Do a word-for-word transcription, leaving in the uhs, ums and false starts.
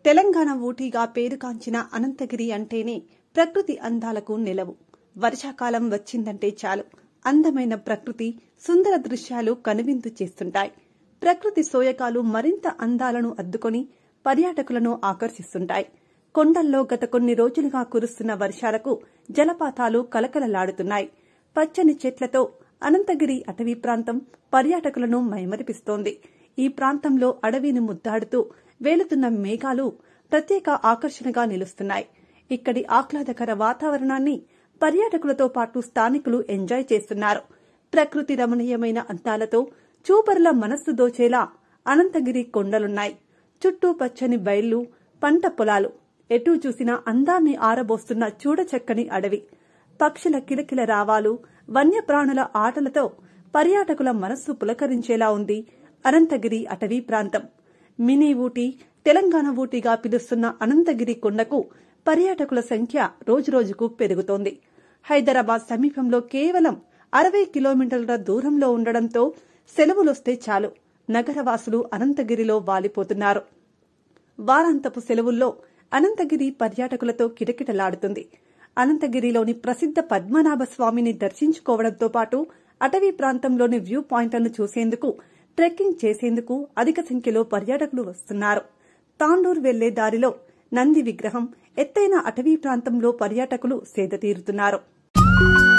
తెలంగాణ ఊటీగా పేరుగాంచిన అనంతగిరి అంటేనే ప్రకృతి అందాలకు నెలవు. వర్షాకాలం వచ్చిందంటే చాలు అందమైన ప్రకృతి, సుందర దృశ్యాలు కనువిందు చేస్తుంటాయి. ప్రకృతి సోయగాలు మరింత అందాలను అద్దుకొని పర్యాటకులను ఆకర్షిస్తుంటాయి. కొండల్లో గత కొన్ని రోజులుగా కురుస్తున్న వర్షాలకు జలపాతాలు కళకళలాడుతున్నాయి. పచ్చని చెట్లతో అనంతగిరి అటవీ ప్రాంతం పర్యాటకులను మైమరిపిస్తోంది. ఈ ప్రాంతంలో అడవిని ముద్దాడుతూ వేలుతున్న మేఘాలు ప్రత్యేక ఆకర్షణగా నిలుస్తున్నాయి. ఇక్కడి ఆహ్లాదకర వాతావరణాన్ని పర్యాటకులతో పాటు స్థానికులు ఎంజాయ్ చేస్తున్నారు. ప్రకృతి రమణీయమైన అందాలతో చూపరుల మనస్సు దోచేలా అనంతగిరి కొండలున్నాయి. చుట్టూ పచ్చని బయళ్లు, పంట పొలాలు, ఎటూ చూసినా అందాన్ని ఆరబోస్తున్న చూడచక్కని అడవి, పక్షుల కిలకిల రావాలు, వన్యప్రాణుల ఆటలతో పర్యాటకుల మనస్సు పులకరించేలా ఉంది అనంతగిరి అటవీ ప్రాంతం. మినీ ఊటీ, తెలంగాణ ఊటీగా పిలుస్తున్న అనంతగిరి కొండకు పర్యాటకుల సంఖ్య రోజురోజుకు పెరుగుతోంది. హైదరాబాద్ సమీపంలో కేవలం అరవై కిలోమీటర్ల దూరంలో ఉండడంతో సెలవులొస్తే చాలు నగరవాసులు అనంతగిరిలో వాలిపోతున్నారు. వారాంతపు సెలవుల్లో అనంతగిరి పర్యాటకులతో కిటకిటలాడుతుంది. అనంతగిరిలోని ప్రసిద్ధ పద్మనాభ స్వామిని దర్శించుకోవడంతో పాటు అటవీ ప్రాంతంలోని వ్యూ పాయింట్లను చూసేందుకు, ట్రెక్కింగ్ చేసేందుకు అధిక సంఖ్యలో పర్యాటకులు వస్తున్నారు. తాండూర్ వెళ్లే దారిలో నంది విగ్రహం, ఎత్తైన అటవీ ప్రాంతంలో పర్యాటకులు సేద తీరుతున్నారు.